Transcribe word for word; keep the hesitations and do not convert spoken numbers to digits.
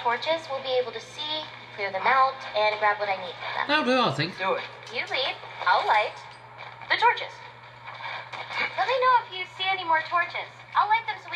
torches, we'll be able to see, clear them out, and grab what I need from them. That'll do, I think. Do it. You lead, I'll light the torches. Let me know if you see any more torches. I'll light them so